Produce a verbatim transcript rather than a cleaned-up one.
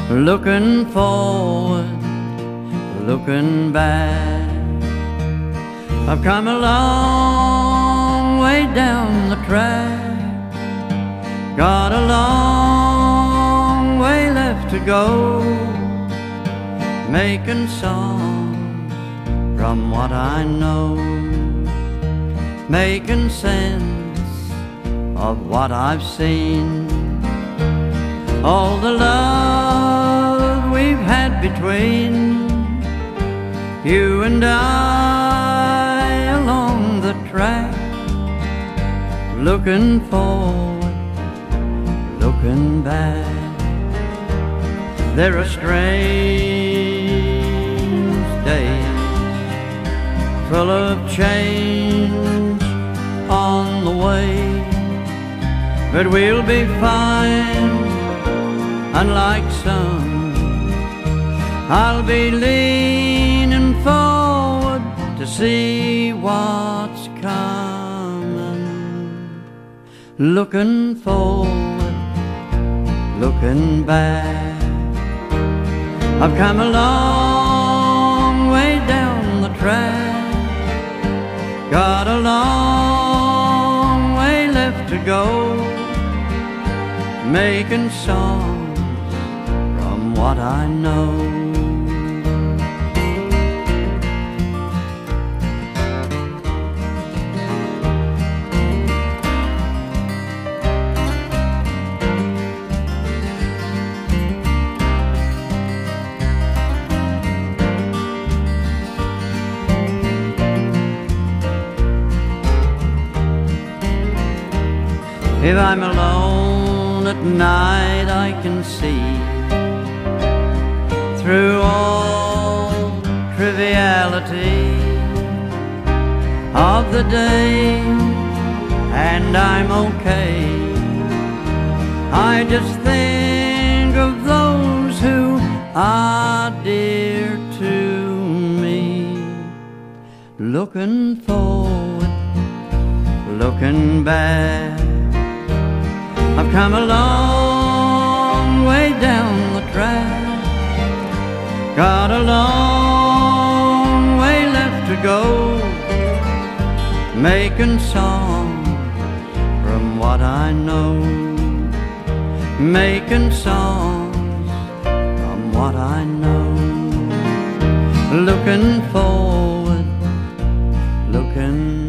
looking forward, looking back. I've come a long way down the track, got a long way left to go, making songs from what I know, making sense of what I've seen. All the love we've had between you and I along the track, looking forward, looking back. There are strange days full of change on the way, but we'll be fine. Unlike some, I'll be leaning forward to see what's coming, looking forward, looking back. I've come a long way down the track, got a long way left to go, making songs from what I know. If I'm alone at night, I can see through all triviality of the day, and I'm okay. I just think of those who are dear to me, looking forward, looking back. I've come a long way down the track, got a long way left to go, making songs from what I know, making songs from what I know, looking forward, looking